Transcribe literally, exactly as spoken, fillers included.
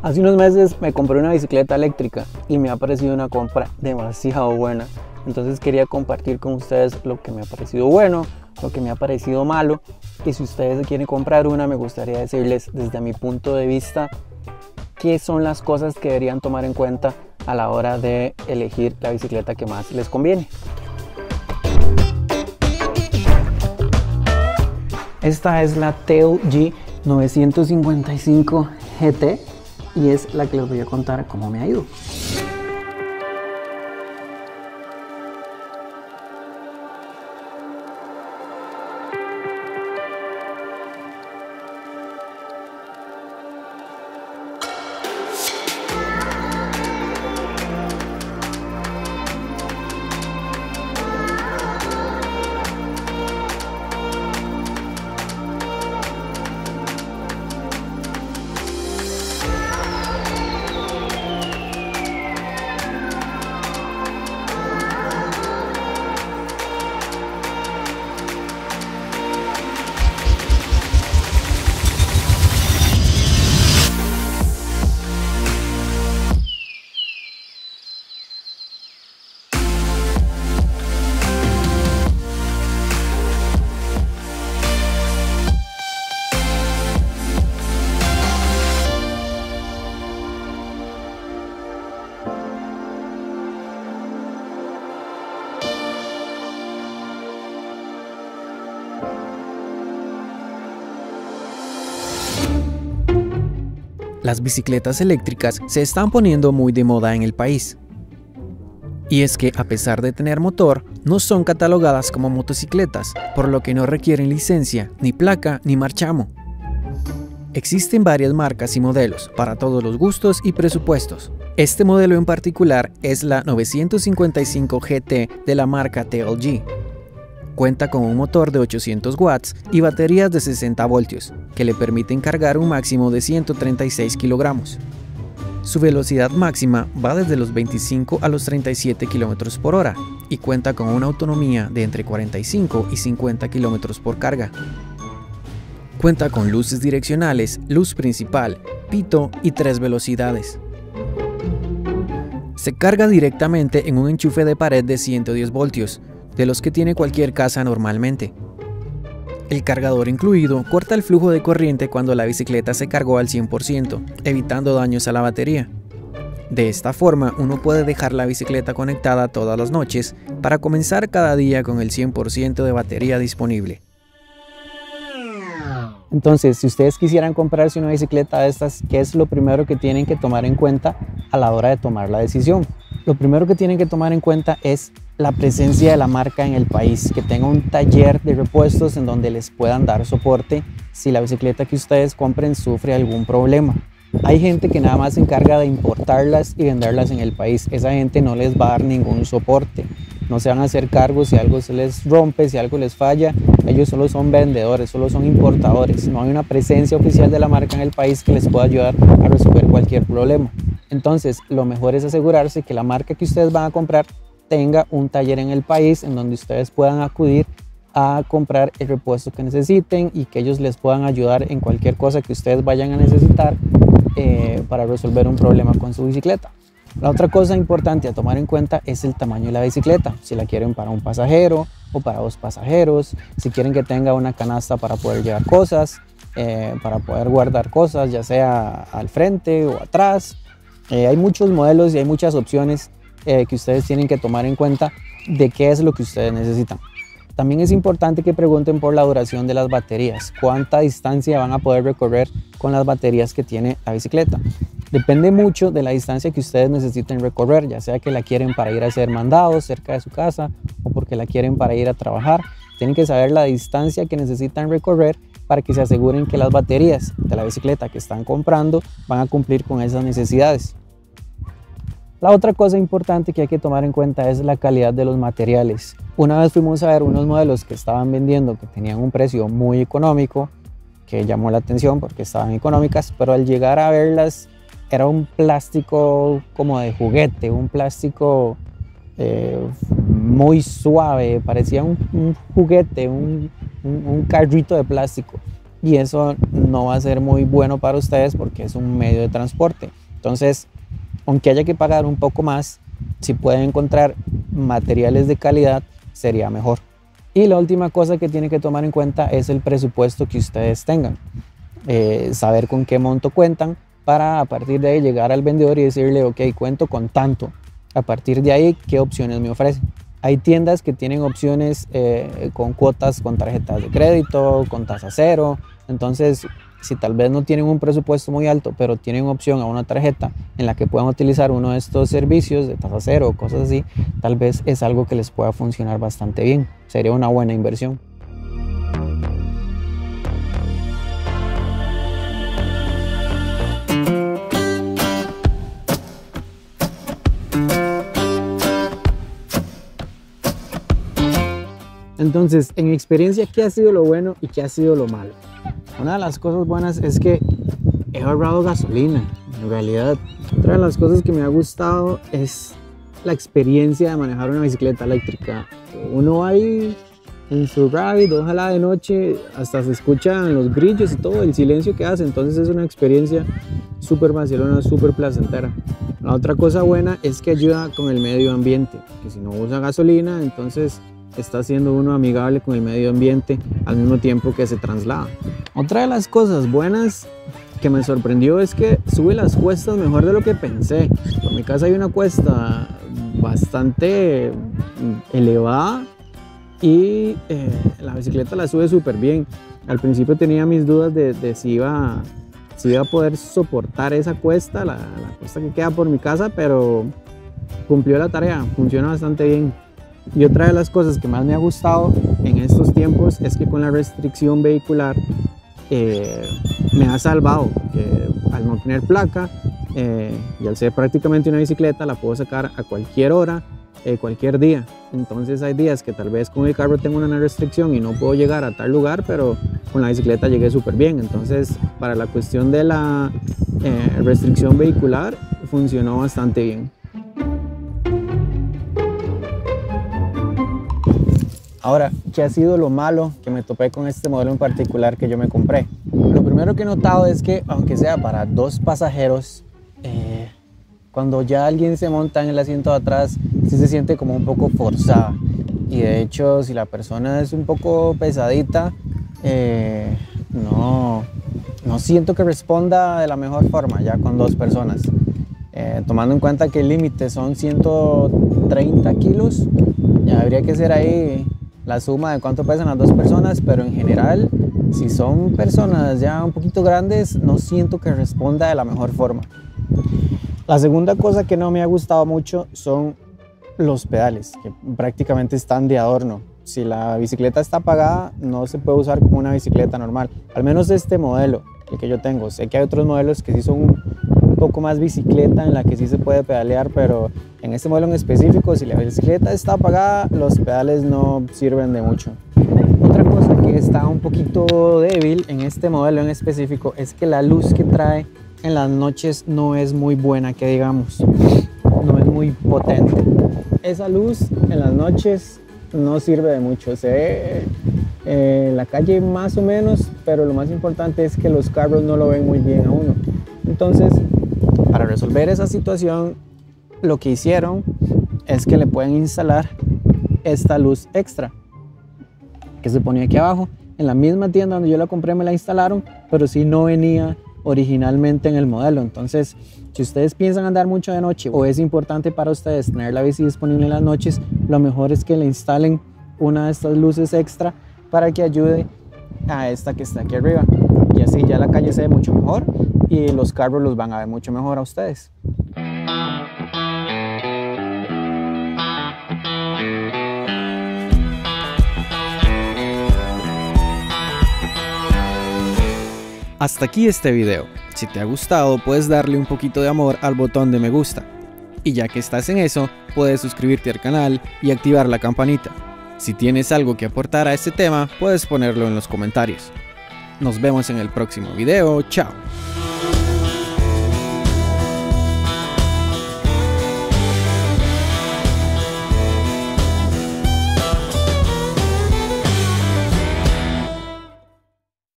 Hace unos meses me compré una bicicleta eléctrica y me ha parecido una compra demasiado buena. Entonces quería compartir con ustedes lo que me ha parecido bueno, lo que me ha parecido malo. Y si ustedes quieren comprar una, me gustaría decirles desde mi punto de vista qué son las cosas que deberían tomar en cuenta a la hora de elegir la bicicleta que más les conviene. Esta es la T L G novecientos cincuenta y cinco G T y es la que les voy a contar cómo me ha ido. Las bicicletas eléctricas se están poniendo muy de moda en el país. Y es que a pesar de tener motor, no son catalogadas como motocicletas, por lo que no requieren licencia, ni placa, ni marchamo. Existen varias marcas y modelos para todos los gustos y presupuestos. Este modelo en particular es la novecientos cincuenta y cinco G T de la marca T L G. Cuenta con un motor de ochocientos watts y baterías de sesenta voltios, que le permiten cargar un máximo de ciento treinta y seis kilogramos. Su velocidad máxima va desde los veinticinco a los treinta y siete kilómetros por hora y cuenta con una autonomía de entre cuarenta y cinco y cincuenta kilómetros por carga. Cuenta con luces direccionales, luz principal, pito y tres velocidades. Se carga directamente en un enchufe de pared de ciento diez voltios, de los que tiene cualquier casa normalmente. El cargador incluido corta el flujo de corriente cuando la bicicleta se cargó al cien por ciento, evitando daños a la batería. De esta forma, uno puede dejar la bicicleta conectada todas las noches para comenzar cada día con el cien por ciento de batería disponible. Entonces, si ustedes quisieran comprarse una bicicleta de estas, ¿qué es lo primero que tienen que tomar en cuenta a la hora de tomar la decisión? Lo primero que tienen que tomar en cuenta es la presencia de la marca en el país, que tenga un taller de repuestos en donde les puedan dar soporte si la bicicleta que ustedes compren sufre algún problema. Hay gente que nada más se encarga de importarlas y venderlas en el país. Esa gente no les va a dar ningún soporte. No se van a hacer cargo si algo se les rompe, si algo les falla. Ellos solo son vendedores, solo son importadores. No hay una presencia oficial de la marca en el país que les pueda ayudar a resolver cualquier problema. Entonces, lo mejor es asegurarse que la marca que ustedes van a comprar tenga un taller en el país en donde ustedes puedan acudir a comprar el repuesto que necesiten y que ellos les puedan ayudar en cualquier cosa que ustedes vayan a necesitar eh, para resolver un problema con su bicicleta. La otra cosa importante a tomar en cuenta es el tamaño de la bicicleta. Si la quieren para un pasajero o para dos pasajeros, si quieren que tenga una canasta para poder llevar cosas, eh, para poder guardar cosas, ya sea al frente o atrás. Eh, hay muchos modelos y hay muchas opciones Eh, que ustedes tienen que tomar en cuenta de qué es lo que ustedes necesitan. También es importante que pregunten por la duración de las baterías, cuánta distancia van a poder recorrer con las baterías que tiene la bicicleta. Depende mucho de la distancia que ustedes necesiten recorrer, ya sea que la quieren para ir a hacer mandados cerca de su casa o porque la quieren para ir a trabajar. Tienen que saber la distancia que necesitan recorrer para que se aseguren que las baterías de la bicicleta que están comprando van a cumplir con esas necesidades. La otra cosa importante que hay que tomar en cuenta es la calidad de los materiales. Una vez fuimos a ver unos modelos que estaban vendiendo que tenían un precio muy económico, que llamó la atención porque estaban económicas, pero al llegar a verlas era un plástico como de juguete, un plástico eh, muy suave, parecía un, un juguete, un, un, un carrito de plástico. y eso no va a ser muy bueno para ustedes porque es un medio de transporte. Entonces, aunque haya que pagar un poco más, si pueden encontrar materiales de calidad, sería mejor. Y la última cosa que tienen que tomar en cuenta es el presupuesto que ustedes tengan. Eh, saber con qué monto cuentan para a partir de ahí llegar al vendedor y decirle, ok, cuento con tanto. A partir de ahí, ¿qué opciones me ofrecen? Hay tiendas que tienen opciones eh, con cuotas con tarjetas de crédito, con tasa cero. Entonces, si tal vez no tienen un presupuesto muy alto, pero tienen opción a una tarjeta en la que puedan utilizar uno de estos servicios de tasa cero o cosas así, tal vez es algo que les pueda funcionar bastante bien. Sería una buena inversión. Entonces, en mi experiencia, ¿qué ha sido lo bueno y qué ha sido lo malo? Una de las cosas buenas es que he ahorrado gasolina, en realidad. Otra de las cosas que me ha gustado es la experiencia de manejar una bicicleta eléctrica. Uno va ahí en su ride, ojalá de noche, hasta se escuchan los grillos y todo, el silencio que hace. Entonces es una experiencia súper vacilona, súper placentera. La otra cosa buena es que ayuda con el medio ambiente, que si no usa gasolina, entonces está siendo uno amigable con el medio ambiente al mismo tiempo que se traslada. Otra de las cosas buenas que me sorprendió es que sube las cuestas mejor de lo que pensé. Por mi casa hay una cuesta bastante elevada y eh, la bicicleta la sube súper bien. Al principio tenía mis dudas de, de si, iba, si iba a poder soportar esa cuesta, la, la cuesta que queda por mi casa, pero cumplió la tarea, funciona bastante bien. Y otra de las cosas que más me ha gustado en estos tiempos es que con la restricción vehicular eh, me ha salvado, que al no tener placa eh, y al ser prácticamente una bicicleta la puedo sacar a cualquier hora, eh, cualquier día. Entonces hay días que tal vez con el carro tengo una restricción y no puedo llegar a tal lugar, pero con la bicicleta llegué súper bien. Entonces para la cuestión de la eh, restricción vehicular funcionó bastante bien. Ahora, ¿qué ha sido lo malo que me topé con este modelo en particular que yo me compré? Lo primero que he notado es que, aunque sea para dos pasajeros, eh, cuando ya alguien se monta en el asiento de atrás, sí se siente como un poco forzada. Y de hecho, si la persona es un poco pesadita, eh, no, no siento que responda de la mejor forma ya con dos personas. Eh, tomando en cuenta que el límite son ciento treinta kilos, ya habría que ser ahí la suma de cuánto pesan las dos personas, pero en general, si son personas ya un poquito grandes, no siento que responda de la mejor forma. La segunda cosa que no me ha gustado mucho son los pedales, que prácticamente están de adorno. Si la bicicleta está apagada, no se puede usar como una bicicleta normal, al menos este modelo, el que yo tengo. Sé que hay otros modelos que sí son un, un poco más bicicleta, en la que sí se puede pedalear, pero en este modelo en específico, si la bicicleta está apagada, los pedales no sirven de mucho. Otra cosa que está un poquito débil en este modelo en específico es que la luz que trae en las noches no es muy buena, que digamos, no es muy potente. Esa luz en las noches no sirve de mucho, se ve eh, en la calle más o menos, pero lo más importante es que los carros no lo ven muy bien a uno. Entonces, para resolver esa situación, lo que hicieron es que le pueden instalar esta luz extra que se ponía aquí abajo. En la misma tienda donde yo la compré me la instalaron, pero sí no venía originalmente en el modelo. Entonces, si ustedes piensan andar mucho de noche o es importante para ustedes tener la bici disponible en las noches, lo mejor es que le instalen una de estas luces extra para que ayude a esta que está aquí arriba, y así ya la calle se ve mucho mejor y los carros los van a ver mucho mejor a ustedes. Hasta aquí este video. Si te ha gustado, puedes darle un poquito de amor al botón de me gusta. Y ya que estás en eso, puedes suscribirte al canal y activar la campanita. Si tienes algo que aportar a este tema, puedes ponerlo en los comentarios. Nos vemos en el próximo video. Chao.